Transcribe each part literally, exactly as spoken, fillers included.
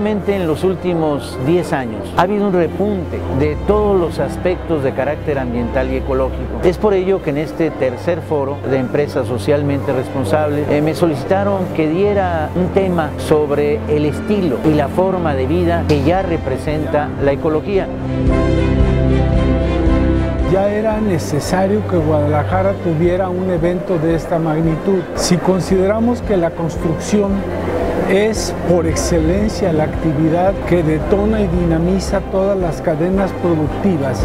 Especialmente en los últimos diez años ha habido un repunte de todos los aspectos de carácter ambiental y ecológico. Es por ello que en este tercer foro de empresas socialmente responsables eh, me solicitaron que diera un tema sobre el estilo y la forma de vida que ya representa la ecología. Ya era necesario que Guadalajara tuviera un evento de esta magnitud. Si consideramos que la construcción es por excelencia la actividad que detona y dinamiza todas las cadenas productivas.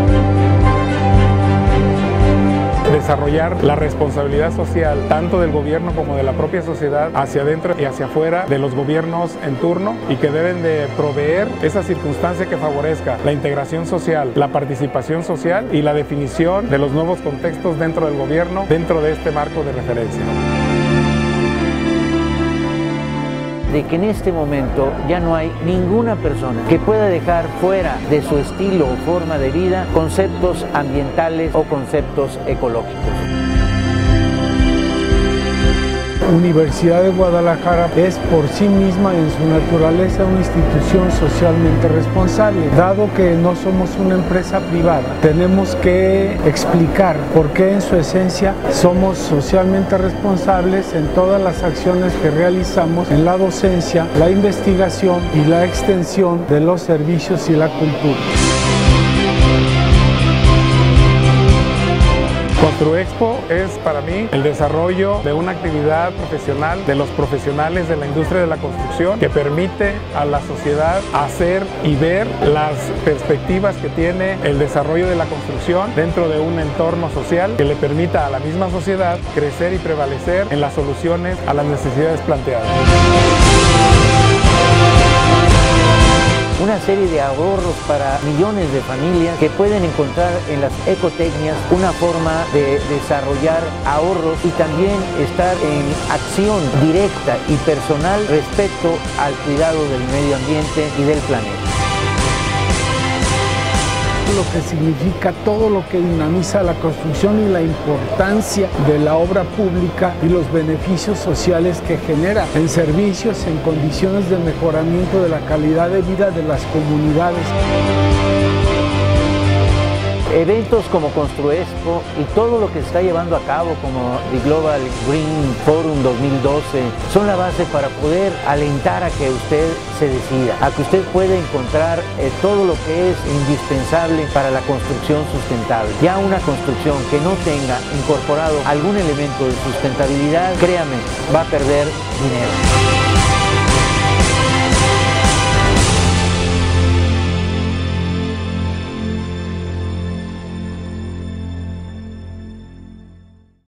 Desarrollar la responsabilidad social tanto del gobierno como de la propia sociedad hacia adentro y hacia afuera de los gobiernos en turno, y que deben de proveer esa circunstancia que favorezca la integración social, la participación social y la definición de los nuevos contextos dentro del gobierno, dentro de este marco de referencia. De que en este momento ya no hay ninguna persona que pueda dejar fuera de su estilo o forma de vida conceptos ambientales o conceptos ecológicos. Universidad de Guadalajara es por sí misma en su naturaleza una institución socialmente responsable. Dado que no somos una empresa privada, tenemos que explicar por qué en su esencia somos socialmente responsables en todas las acciones que realizamos en la docencia, la investigación y la extensión de los servicios y la cultura. Construexpo es para mí el desarrollo de una actividad profesional de los profesionales de la industria de la construcción que permite a la sociedad hacer y ver las perspectivas que tiene el desarrollo de la construcción dentro de un entorno social que le permita a la misma sociedad crecer y prevalecer en las soluciones a las necesidades planteadas. Una serie de ahorros para millones de familias que pueden encontrar en las ecotecnias una forma de desarrollar ahorros y también estar en acción directa y personal respecto al cuidado del medio ambiente y del planeta. Lo que significa todo lo que dinamiza la construcción y la importancia de la obra pública y los beneficios sociales que genera en servicios, en condiciones de mejoramiento de la calidad de vida de las comunidades. Eventos como Construexpo y todo lo que se está llevando a cabo como The Global Green Forum dos mil doce son la base para poder alentar a que usted se decida, a que usted pueda encontrar eh, todo lo que es indispensable para la construcción sustentable. Ya una construcción que no tenga incorporado algún elemento de sustentabilidad, créame, va a perder dinero.